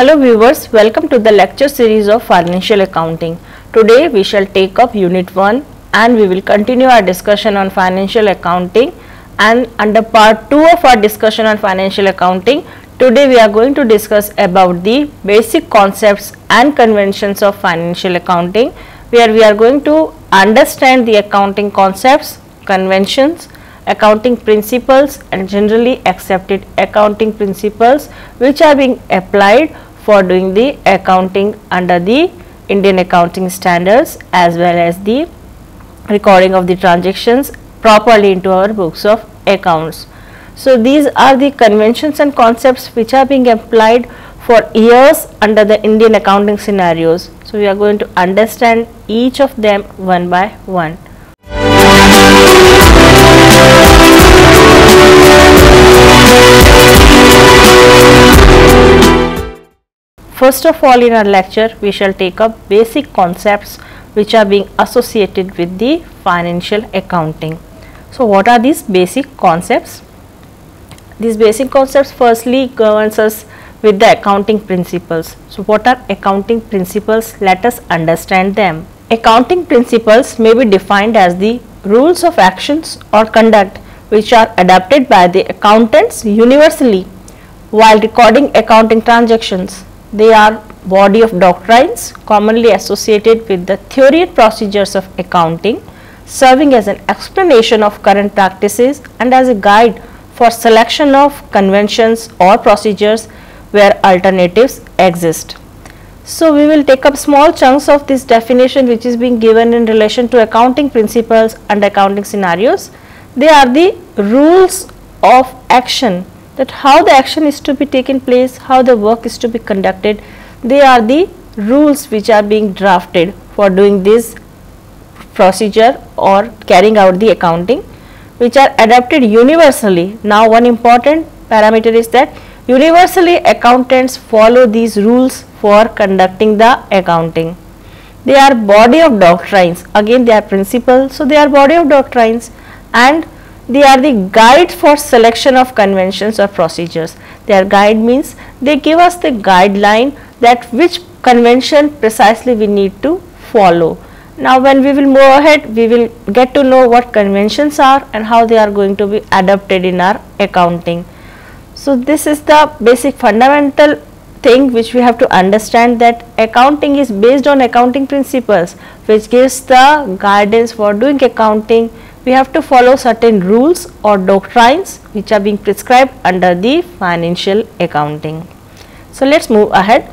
Hello viewers, welcome to the lecture series of Financial Accounting. Today we shall take up Unit 1 and we will continue our discussion on Financial Accounting, and under part 2 of our discussion on Financial Accounting, today we are going to discuss about the basic concepts and conventions of Financial Accounting, where we are going to understand the accounting concepts, conventions, accounting principles and generally accepted accounting principles which are being applied for doing the accounting under the Indian accounting standards, as well as the recording of the transactions properly into our books of accounts. So these are the conventions and concepts which are being applied for years under the Indian accounting scenarios. So we are going to understand each of them one by one. First of all, in our lecture we shall take up basic concepts which are being associated with the financial accounting. So what are these basic concepts? These basic concepts firstly governs us with the accounting principles. So what are accounting principles? Let us understand them. Accounting principles may be defined as the rules of actions or conduct which are adopted by the accountants universally while recording accounting transactions. They are body of doctrines commonly associated with the theory and procedures of accounting, serving as an explanation of current practices and as a guide for selection of conventions or procedures where alternatives exist. So we will take up small chunks of this definition which is being given in relation to accounting principles and accounting scenarios. They are the rules of action, that how the action is to be taken place, how the work is to be conducted. They are the rules which are being drafted for doing this procedure or carrying out the accounting, which are adopted universally. Now one important parameter is that universally accountants follow these rules for conducting the accounting. They are body of doctrines, again they are principles, so they are body of doctrines, and they are the guide for selection of conventions or procedures. Their guide means they give us the guideline that which convention precisely we need to follow. Now when we will move ahead, we will get to know what conventions are and how they are going to be adopted in our accounting. So this is the basic fundamental thing which we have to understand, that accounting is based on accounting principles which gives the guidance for doing accounting. We have to follow certain rules or doctrines which are being prescribed under the financial accounting. So let's move ahead.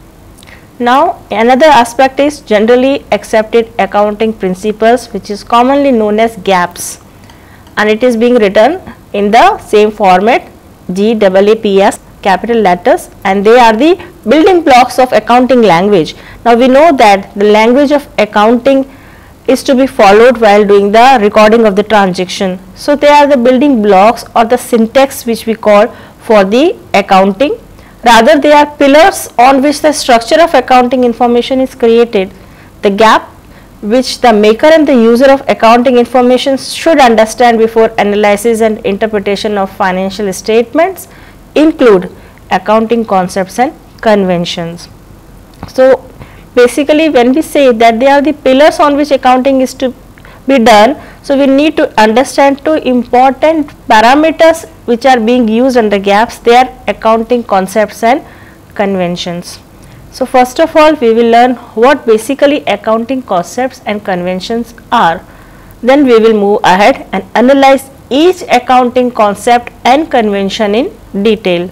Now another aspect is generally accepted accounting principles, which is commonly known as GAAPs, and it is being written in the same format, GAAPs, capital letters, and they are the building blocks of accounting language. Now we know that the language of accounting is to be followed while doing the recording of the transaction. So they are the building blocks or the syntax which we call for the accounting. Rather they are pillars on which the structure of accounting information is created. The gap which the maker and the user of accounting information should understand before analysis and interpretation of financial statements include accounting concepts and conventions. So basically when we say that they are the pillars on which accounting is to be done, so we need to understand two important parameters which are being used under GAAPs. They are accounting concepts and conventions. So first of all we will learn what basically accounting concepts and conventions are. Then we will move ahead and analyze each accounting concept and convention in detail.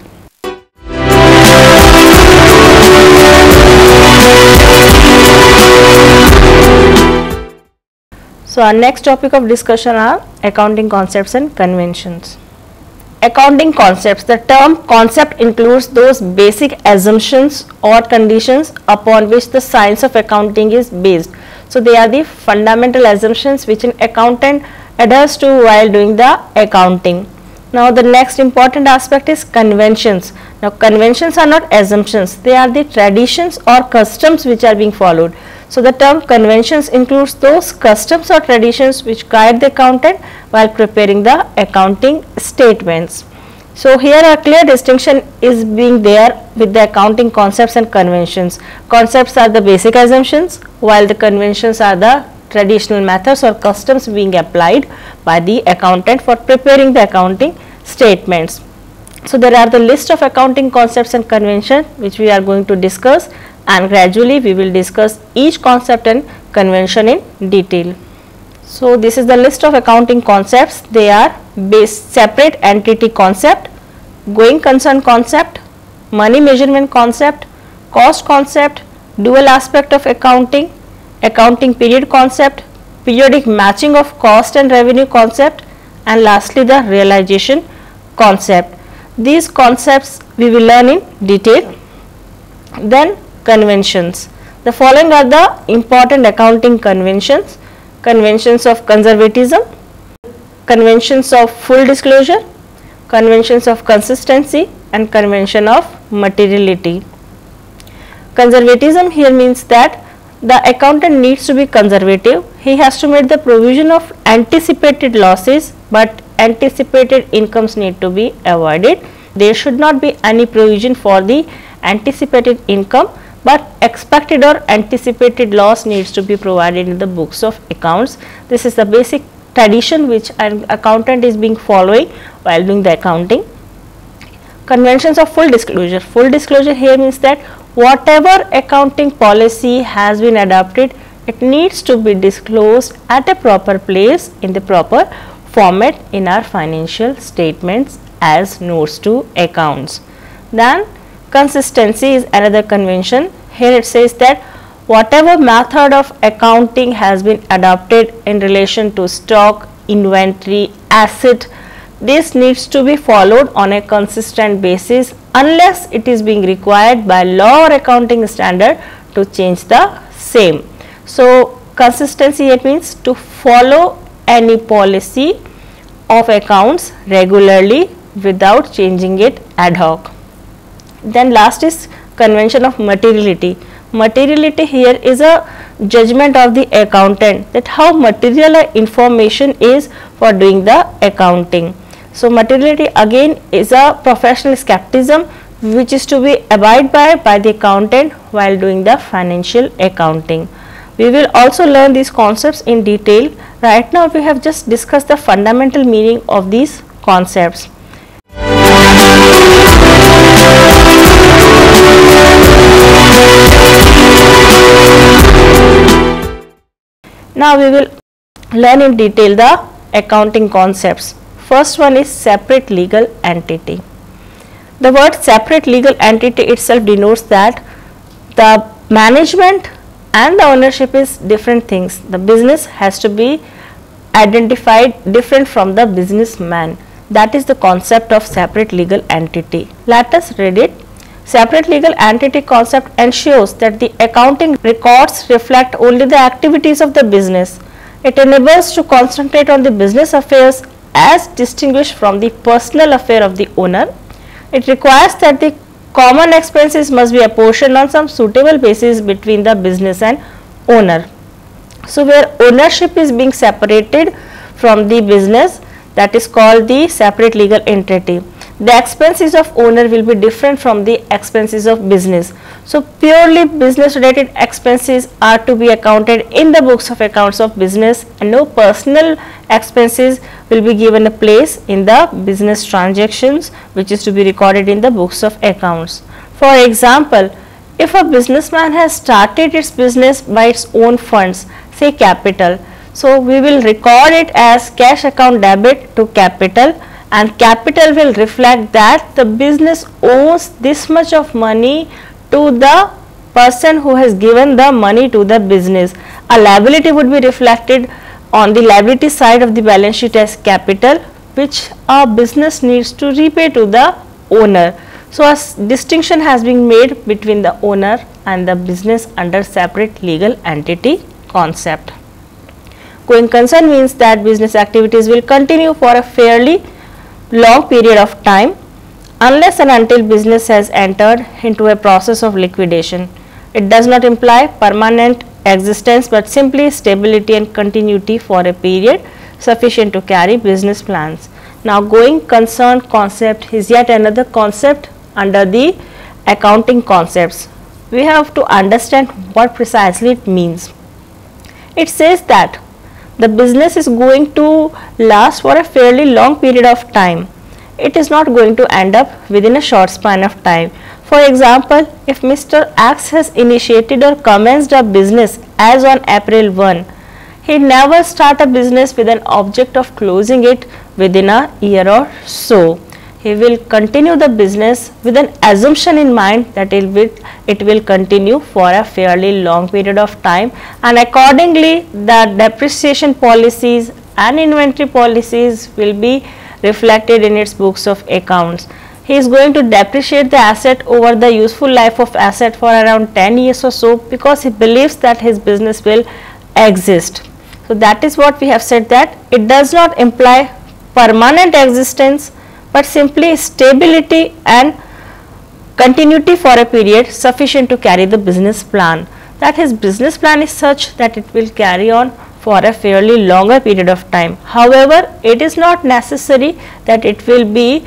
So our next topic of discussion are accounting concepts and conventions. Accounting concepts. The term concept includes those basic assumptions or conditions upon which the science of accounting is based. So they are the fundamental assumptions which an accountant adheres to while doing the accounting. Now the next important aspect is conventions. Now conventions are not assumptions, they are the traditions or customs which are being followed. So the term conventions includes those customs or traditions which guide the accountant while preparing the accounting statements. So here a clear distinction is being there with the accounting concepts and conventions. Concepts are the basic assumptions, while the conventions are the traditional methods or customs being applied by the accountant for preparing the accounting statements. So there are the list of accounting concepts and convention which we are going to discuss, and gradually we will discuss each concept and convention in detail. So this is the list of accounting concepts. They are separate entity concept, going concern concept, money measurement concept, cost concept, dual aspect of accounting, accounting period concept, periodic matching of cost and revenue concept, and lastly the realization concept. These concepts we will learn in detail. Then conventions. The following are the important accounting conventions: conventions of conservatism, conventions of full disclosure, conventions of consistency, and convention of materiality. Conservatism here means that the accountant needs to be conservative. He has to make the provision of anticipated losses, but anticipated incomes need to be avoided. There should not be any provision for the anticipated income, but expected or anticipated loss needs to be provided in the books of accounts. This is the basic tradition which an accountant is being following while doing the accounting. Conventions of full disclosure. Full disclosure here means that whatever accounting policy has been adopted, it needs to be disclosed at a proper place in the proper format in our financial statements as notes to accounts. Then consistency is another convention. Here it says that whatever method of accounting has been adopted in relation to stock, inventory, asset, this needs to be followed on a consistent basis unless it is being required by law or accounting standard to change the same. So consistency it means to follow any policy of accounts regularly without changing it ad hoc. Then last is convention of materiality. Materiality here is a judgment of the accountant that how material information is for doing the accounting. So materiality again is a professional skepticism which is to be abided by the accountant while doing the financial accounting. We will also learn these concepts in detail. Right now we have just discussed the fundamental meaning of these concepts. Now we will learn in detail the accounting concepts. First one is separate legal entity. The word separate legal entity itself denotes that the management and the ownership is different things. The business has to be identified different from the businessman. That is the concept of separate legal entity. Let us read it. Separate legal entity concept ensures that the accounting records reflect only the activities of the business. It enables to concentrate on the business affairs as distinguished from the personal affair of the owner. It requires that the common expenses must be apportioned on some suitable basis between the business and owner. So where ownership is being separated from the business, that is called the separate legal entity. The expenses of owner will be different from the expenses of business. So purely business related expenses are to be accounted in the books of accounts of business, and no personal expenses will be given a place in the business transactions which is to be recorded in the books of accounts. For example, if a businessman has started its business by its own funds, say capital, so we will record it as cash account debit to capital, and capital will reflect that the business owes this much of money to the person who has given the money to the business. A liability would be reflected on the liability side of the balance sheet as capital, which a business needs to repay to the owner. So a distinction has been made between the owner and the business under separate legal entity concept. Going concern means that business activities will continue for a fairly long period of time unless and until business has entered into a process of liquidation. It does not imply permanent existence but simply stability and continuity for a period sufficient to carry business plans. Now going concern concept is yet another concept under the accounting concepts. We have to understand what precisely it means. It says that the business is going to last for a fairly long period of time. It is not going to end up within a short span of time. For example, if Mr. X has initiated or commenced a business as on April 1, he never start a business with an object of closing it within a year or so. He will continue the business with an assumption in mind that it will continue for a fairly long period of time, and accordingly the depreciation policies and inventory policies will be reflected in its books of accounts. He is going to depreciate the asset over the useful life of asset for around 10 years or so, because he believes that his business will exist. So that is what we have said, that it does not imply permanent existence, but simply stability and continuity for a period sufficient to carry the business plan. That his business plan is such that it will carry on for a fairly longer period of time. However, it is not necessary that it will be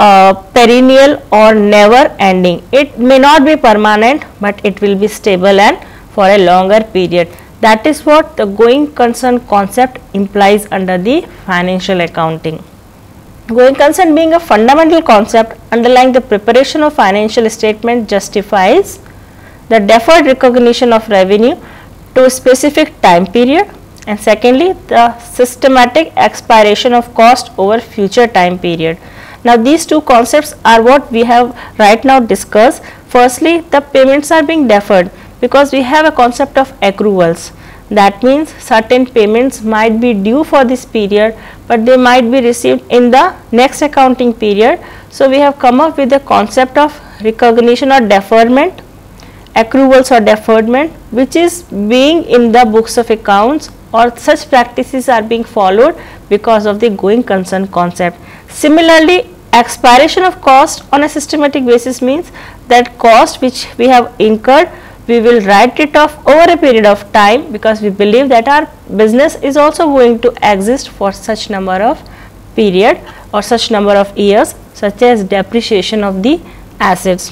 perennial or never ending. It may not be permanent, but it will be stable and for a longer period. That is what the going concern concept implies under the financial accounting. Going concern being a fundamental concept underlying the preparation of financial statement justifies the deferred recognition of revenue to a specific time period, and secondly the systematic expiration of cost over future time period. Now these two concepts are what we have right now discussed. Firstly, the payments are being deferred because we have a concept of accruals. That means certain payments might be due for this period, but they might be received in the next accounting period. So we have come up with the concept of recognition or deferment, accruals or deferment, which is being in the books of accounts, or such practices are being followed because of the going concern concept. Similarly, expiration of cost on a systematic basis means that cost which we have incurred, we will write it off over a period of time, because we believe that our business is also going to exist for such number of period or such number of years, such as depreciation of the assets.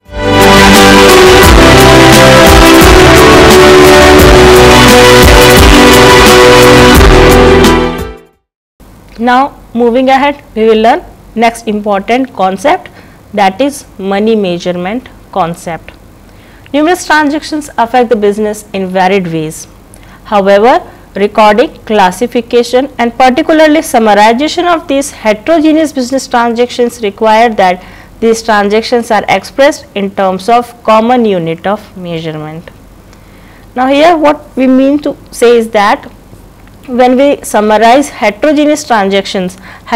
Now moving ahead, we will learn next important concept, that is money measurement concept. Numerous transactions affect the business in varied ways. However, recording, classification and particularly summarization of these heterogeneous business transactions require that these transactions are expressed in terms of common unit of measurement. Now here what we mean to say is that when we summarize heterogeneous transactions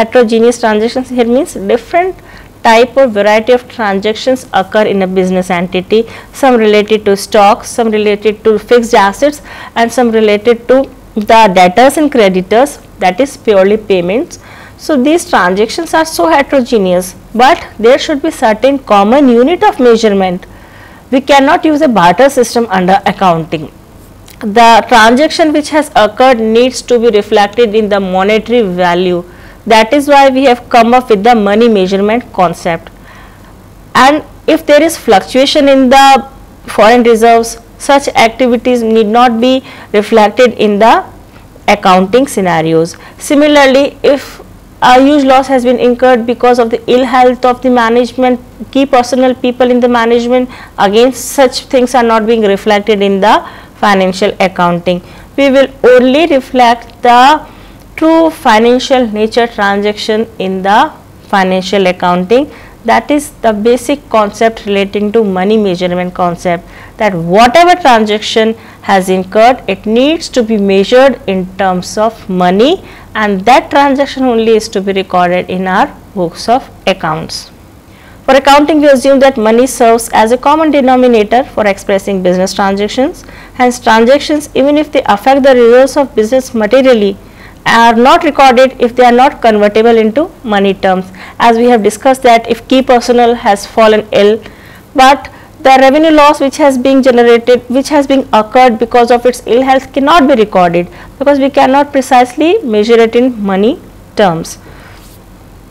here means different type or variety of transactions occur in a business entity, some related to stocks, some related to fixed assets and some related to the debtors and creditors, that is purely payments. So these transactions are so heterogeneous, but there should be certain common unit of measurement. We cannot use a barter system under accounting. The transaction which has occurred needs to be reflected in the monetary value. That is why we have come up with the money measurement concept. And if there is fluctuation in the foreign reserves, such activities need not be reflected in the accounting scenarios. Similarly, if a huge loss has been incurred because of the ill health of the management, key personnel people in the management, again such things are not being reflected in the financial accounting. We will only reflect the true financial nature transaction in the financial accounting. That is the basic concept relating to money measurement concept, that whatever transaction has incurred, it needs to be measured in terms of money, and that transaction only is to be recorded in our books of accounts. For accounting, we assume that money serves as a common denominator for expressing business transactions. Hence, transactions, even if they affect the results of business materially, are not recorded if they are not convertible into money terms. As we have discussed that if key personnel has fallen ill, but the revenue loss which has been generated, which has been occurred because of its ill health, cannot be recorded because we cannot precisely measure it in money terms.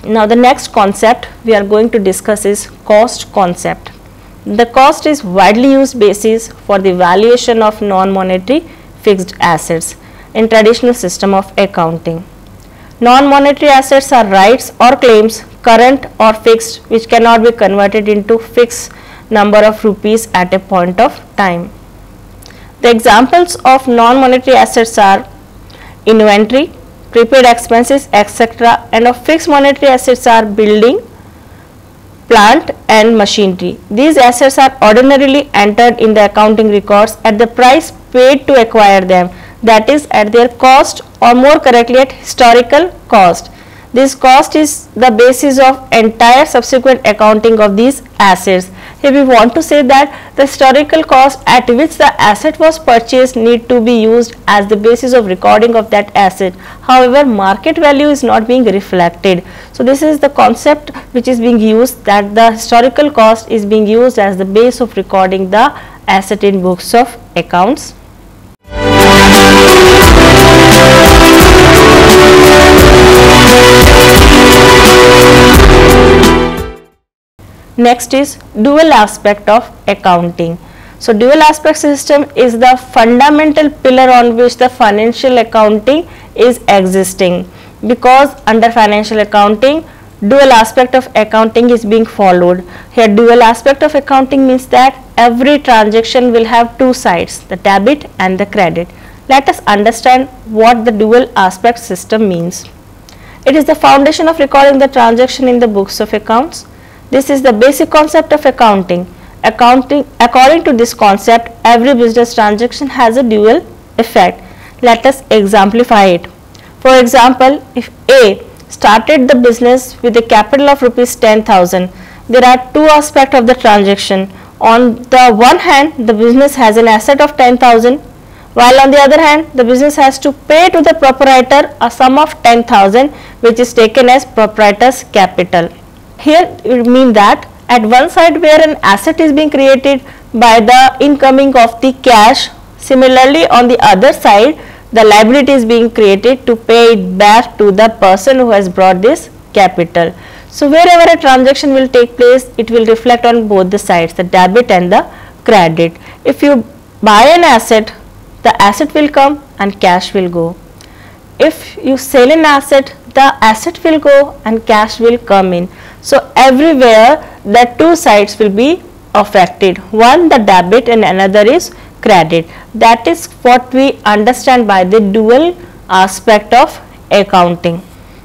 Now the next concept we are going to discuss is cost concept. The cost is widely used basis for the valuation of non-monetary fixed assets in traditional system of accounting. Non-monetary assets are rights or claims, current or fixed, which cannot be converted into fixed number of rupees at a point of time. The examples of non-monetary assets are inventory, prepaid expenses, etc., and of fixed monetary assets are building, plant and machinery. These assets are ordinarily entered in the accounting records at the price paid to acquire them, that is at their cost, or more correctly at historical cost. This cost is the basis of entire subsequent accounting of these assets. Here we want to say that the historical cost at which the asset was purchased need to be used as the basis of recording of that asset. However, market value is not being reflected. So this is the concept which is being used, that the historical cost is being used as the base of recording the asset in books of accounts. Next is dual aspect of accounting. So dual aspect system is the fundamental pillar on which the financial accounting is existing, because under financial accounting dual aspect of accounting is being followed. Here dual aspect of accounting means that every transaction will have two sides, the debit and the credit. Let us understand what the dual aspect system means. It is the foundation of recording the transaction in the books of accounts. This is the basic concept of accounting. According to this concept, every business transaction has a dual effect. Let us exemplify it. For example, if A started the business with a capital of rupees 10,000, there are two aspects of the transaction. On the one hand, the business has an asset of 10,000, while on the other hand, the business has to pay to the proprietor a sum of 10,000, which is taken as proprietor's capital. Here it means that at one side where an asset is being created by the incoming of the cash, similarly on the other side the liability is being created to pay it back to the person who has brought this capital. So wherever a transaction will take place, it will reflect on both the sides, the debit and the credit. If you buy an asset, the asset will come and cash will go. If you sell an asset, the asset will go and cash will come in. So everywhere the two sides will be affected, one the debit and another is credit. That is what we understand by the dual aspect of accounting.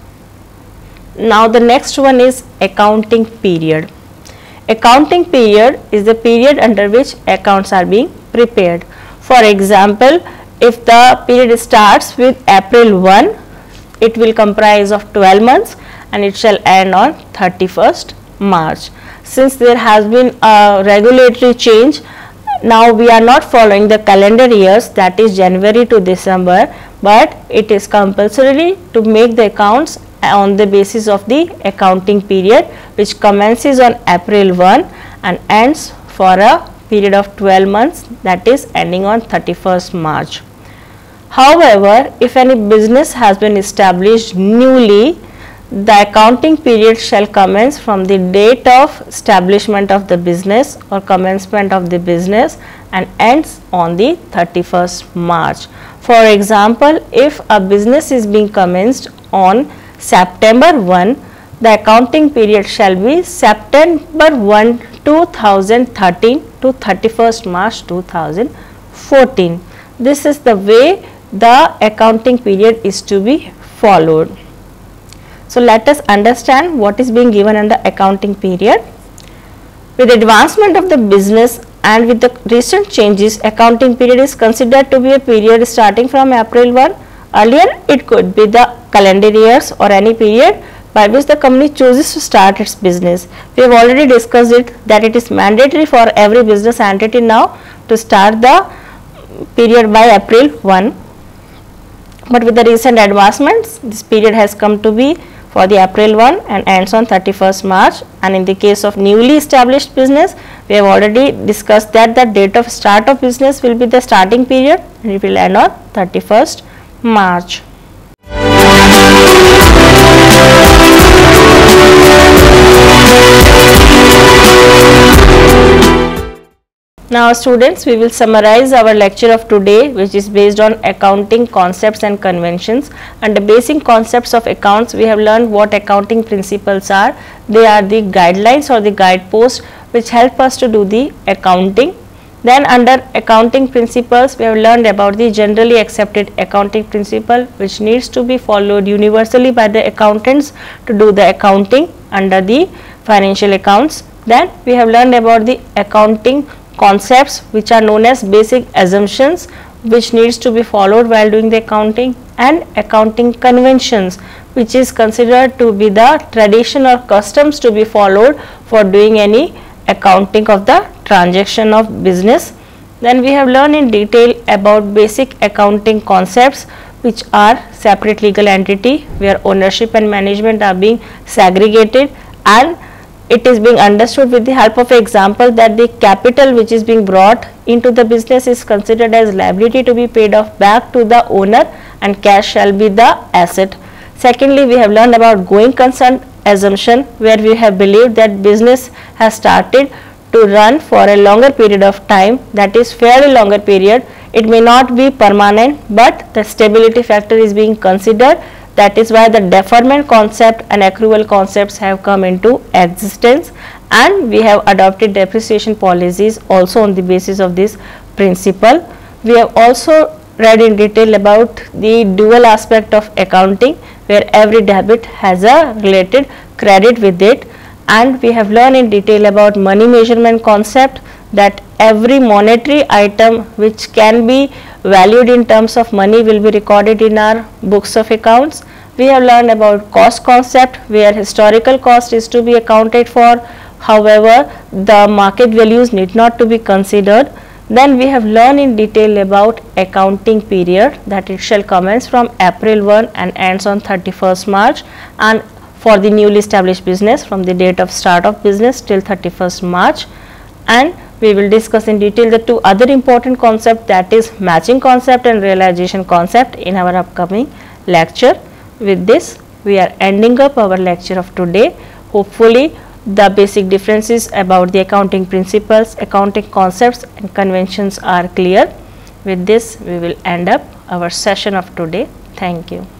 Now the next one is accounting period. Accounting period is the period under which accounts are being prepared. For example, if the period starts with April 1, it will comprise of 12 months and it shall end on 31st March. Since there has been a regulatory change, now we are not following the calendar years, that is January to December, but it is compulsory to make the accounts on the basis of the accounting period, which commences on April 1 and ends for a period of 12 months, that is ending on 31st March. However, if any business has been established newly, the accounting period shall commence from the date of establishment of the business or commencement of the business and ends on the 31st March. For example, if a business is being commenced on September 1, the accounting period shall be September 1, 2013 to 31st March 2014. This is the way the accounting period is to be followed. So let us understand what is being given under accounting period. With advancement of the business and with the recent changes, accounting period is considered to be a period starting from April 1. Earlier it could be the calendar years or any period by which the company chooses to start its business. We have already discussed it that it is mandatory for every business entity now to start the period by April 1. But with the recent advancements, this period has come to be for the April 1 and ends on 31st March, and in the case of newly established business, we have already discussed that the date of start of business will be the starting period and it will end on 31st March. Now students, we will summarize our lecture of today, which is based on accounting concepts and conventions. Under basic concepts of accounts, we have learned what accounting principles are. They are the guidelines or the guideposts which help us to do the accounting. Then under accounting principles, we have learned about the generally accepted accounting principle which needs to be followed universally by the accountants to do the accounting under the financial accounts. Then we have learned about the accounting concepts which are known as basic assumptions which needs to be followed while doing the accounting, and accounting conventions which is considered to be the tradition or customs to be followed for doing any accounting of the transaction of business. Then we have learned in detail about basic accounting concepts which are separate legal entity where ownership and management are being segregated, and it is being understood with the help of example that the capital which is being brought into the business is considered as liability to be paid off back to the owner, and cash shall be the asset. Secondly, we have learned about going concern assumption where we have believed that business has started to run for a longer period of time, that is fairly longer period. It may not be permanent, but the stability factor is being considered. That is why the deferment concept and accrual concepts have come into existence, and we have adopted depreciation policies also on the basis of this principle. We have also read in detail about the dual aspect of accounting where every debit has a related credit with it, and we have learned in detail about money measurement concept that every monetary item which can be valued in terms of money will be recorded in our books of accounts. We have learned about cost concept where historical cost is to be accounted for, however the market values need not to be considered. Then we have learned in detail about accounting period that it shall commence from April 1 and ends on 31st March, and for the newly established business from the date of start of business till 31st March. And we will discuss in detail the two other important concepts, that is matching concept and realization concept, in our upcoming lecture. With this, we are ending up our lecture of today. Hopefully the basic differences about the accounting principles, accounting concepts and conventions are clear. With this, we will end up our session of today. Thank you.